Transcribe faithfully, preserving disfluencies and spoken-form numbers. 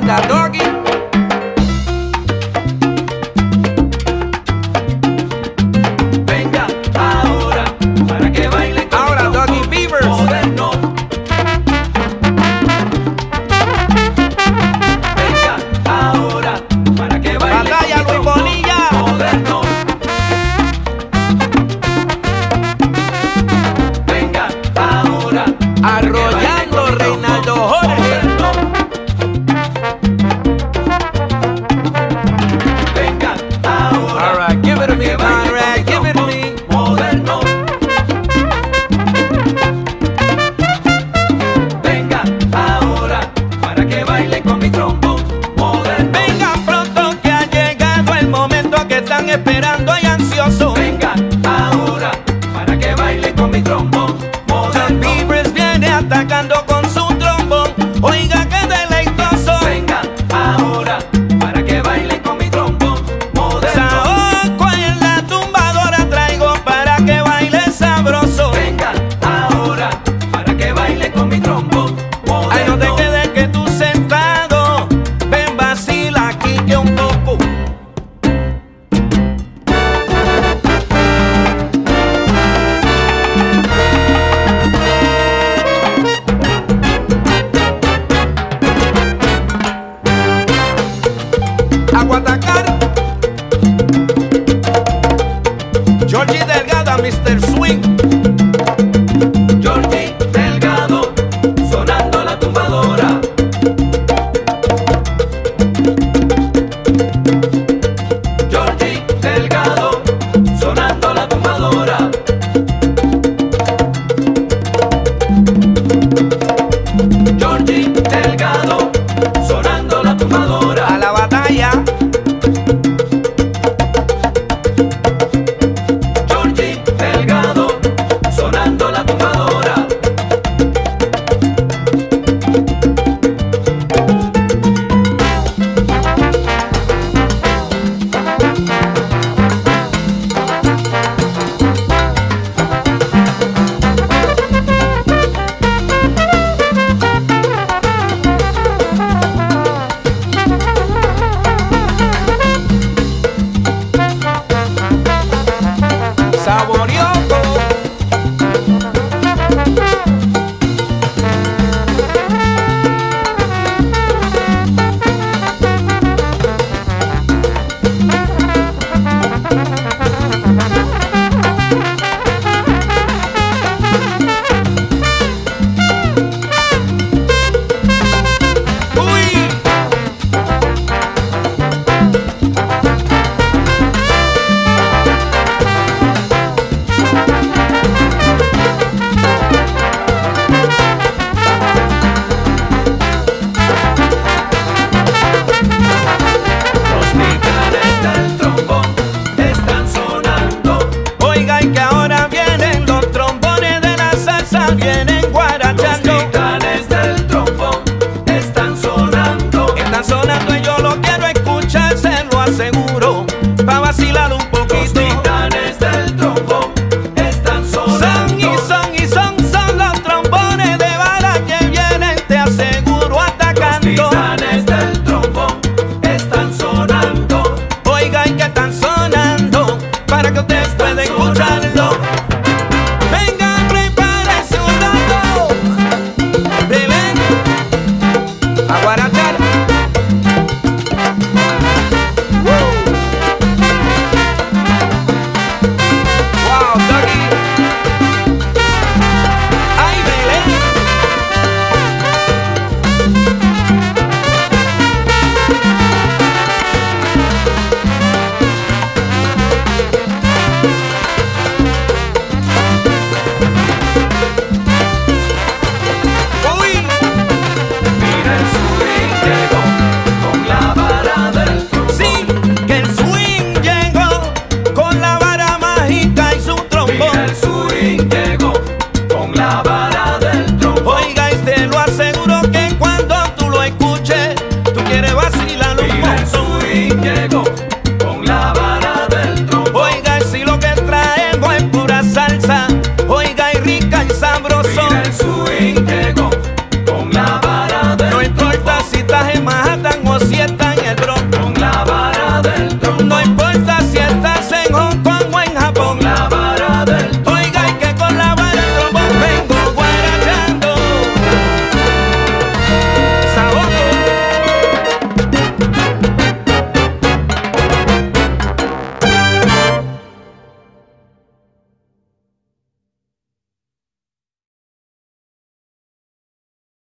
falta Doggy. Venga ahora para que baile con Ahora mi Doug trombón Beavers. moderno. Venga ahora para que baile Batalla con mi Luis trombón Bonilla. moderno. Venga ahora para que baile Arrollando con mi Reinaldo trombón Jorge. moderno. Venga ahora. All right, give it to me, para que baile con Conrad, mi give it to trombón me. moderno. Venga ahora para que baile con mi trombón moderno. Vengan pronto que ha llegado el momento que están esperando y ansioso. Venga ahora para que baile con mi trombón Doug moderno. Beavers viene atacando con su trombón. Oiga qué deleitoso. Venga ahora para que baile con mi trombón moderno. Saoco en la tumbadora traigo para que baile sabroso. Venga ahora para que baile con mi trombón